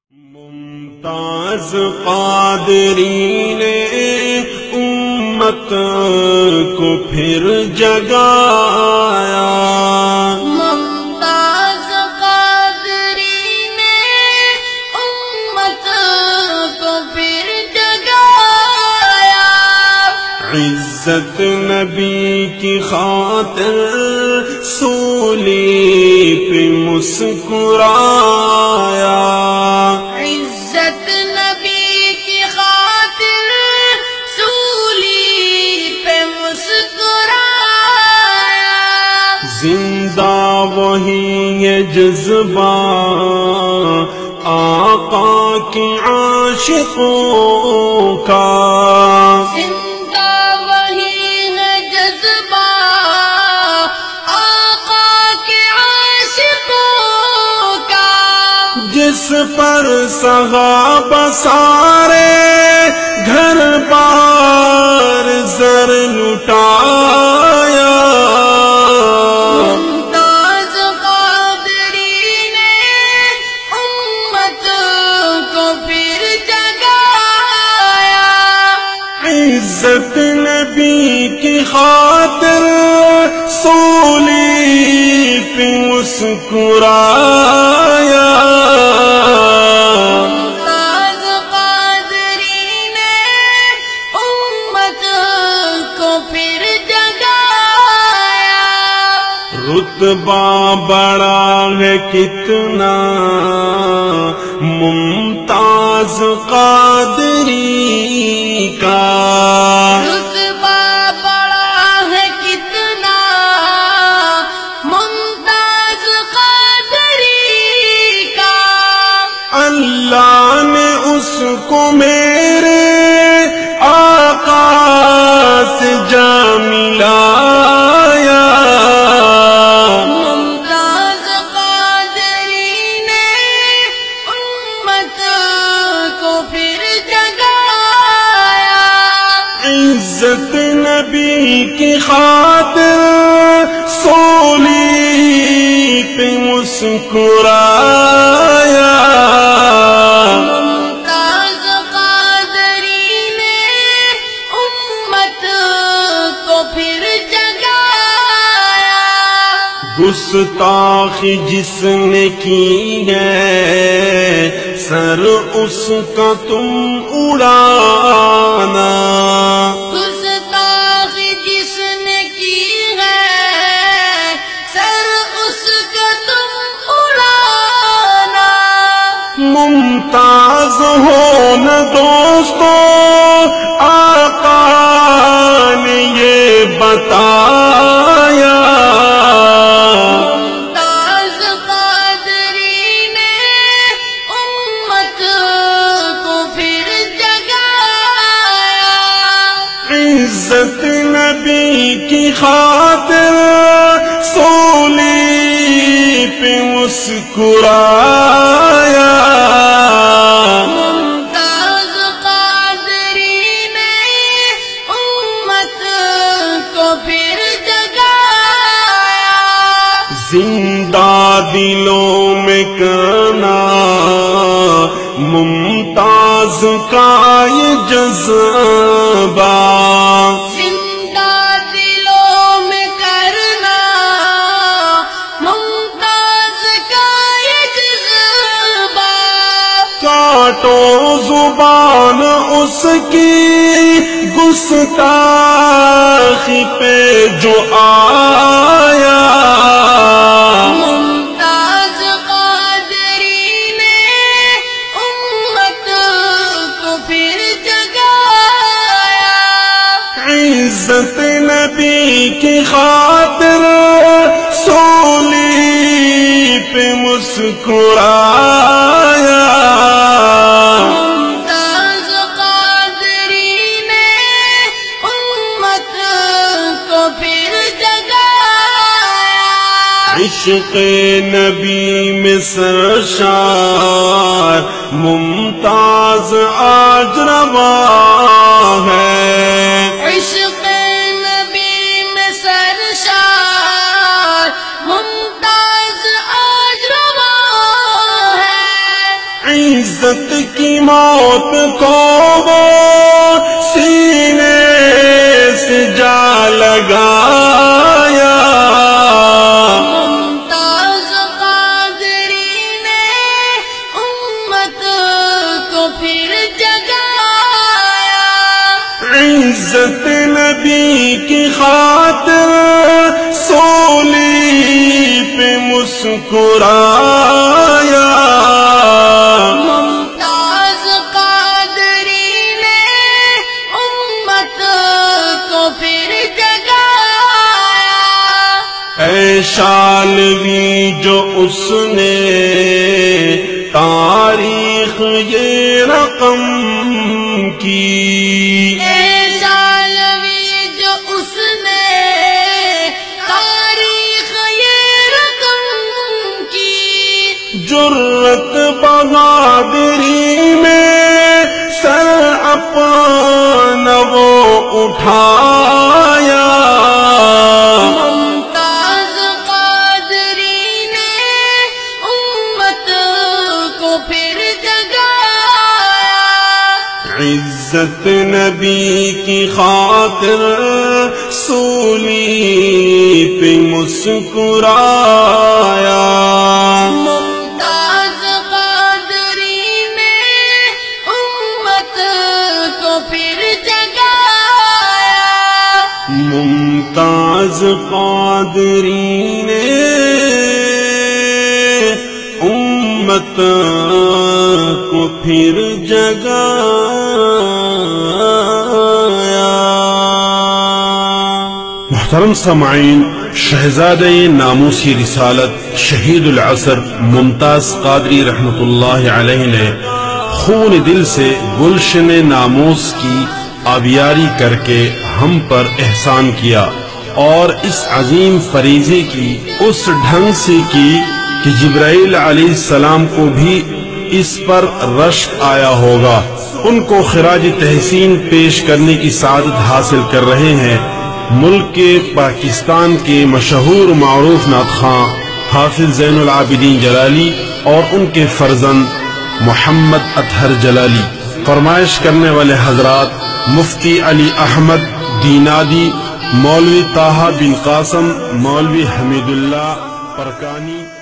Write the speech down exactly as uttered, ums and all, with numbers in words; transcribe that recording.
ممتاز قادری نے امت کو پھر جگایا، ممتاز قادری نے امت کو پھر جگایا، عزت نبی کی خاطر سولی پہ مسکرایا، عزت نبی کی خاطر سولی پہ مسکرایا، زندہ وہی ہے جذبہ آقا کی عاشقوں کا، زندہ وہی ہے جذبہ آقا کے عاشقوں کا، جس پر صحابہ سارے گھر بار زر لٹایا، ممتاز قادری نے امت کو پھر جگایا، عزت نبی کی خاطر سولی پہ مسکرایا، ممتاز قادری نے امت کو پھر جگایا، رتبہ بڑا ہے کتنا ممتاز قادری کا، رتبہ بڑا ہے کتنا ممتاز قادری کا، اللہ نے اس کو میرے آقا سے جا ملایا، ممتاز قادری نے امت کو پھر جگایا، عزت نبی کی خاطر سولی پہ مسکرایا، ممتاز قادری نے امت کو پھر جگایا، گستاخی جس نے کی ہے سر اس کا تم اڑانا، گستاخی جس نے کی ہے سر اس کا تم اڑانا، ممتاز ہو نہ دوستو آقا نے یہ بتایا، ممتاز قادری نے امت کو پھر جگایا، عزت نبی کی خاطر سولی پہ مسکرایا، ممتاز قادری نے امت کو پھر جگایا، زندہ دلوں میں کرنا ممتاز کا یہ جذبہ، زندہ دلوں میں کرنا ممتاز کا یہ جذبہ، کاٹو زبان اس کی گستاخی پہ جو آیا، ممتاز قادری نے امت کو پھر جگایا، عزت نبی کی خاطر سولی پہ مسکرایا، ممتاز قادری نے امت کو پھر جگایا، عشق نبی میں سرشار ممتاز آج روا ہے، عشق نبی میں سرشار ممتاز آج رواں ہے، عزت کی موت کو وہ سینے سے جا لگایا، ممتاز قادری نے امت کو پھر جگایا، عزت نبی کی خاطر سولی پہ مسکرایا، ممتاز قادری نے امت کو پھر جگایا، اے شالوی جو اس نے تاریخ یہ رقم کی، اے شالوی جو اس نے تاریخ یہ رقم کی، جرت بہادری میں سر اپنا وہ اٹھایا، ممتاز قادری نے امت کو پھر جگایا، عزت نبی کی خاطر سولی پہ مسکرایا، ممتاز قادری نے امت کو پھر جگایا، ممتاز قادری نے امت کو پھر جگایا۔ محترم سامعین، شہزادہ ناموسی رسالت شہید العصر ممتاز قادری رحمت اللہ علیہ نے خون دل سے گلشن ناموس کی آبیاری کر کے ہم پر احسان کیا، اور اس عظیم فریضے کی اس ڈھنگ سے کی کہ جبرائیل علیہ السلام کو بھی اس پر رشک آیا ہوگا۔ ان کو خراج تحسین پیش کرنے کی سعادت حاصل کر رہے ہیں ملک کے پاکستان کے مشہور معروف نعت خواں حافظ زین العابدین جلالی اور ان کے فرزند محمد اطہر جلالی۔ فرمائش کرنے والے حضرات مفتی علی احمد دینادی، مولوی طاہا بن قاسم، مولوی حمید اللہ پرکانی۔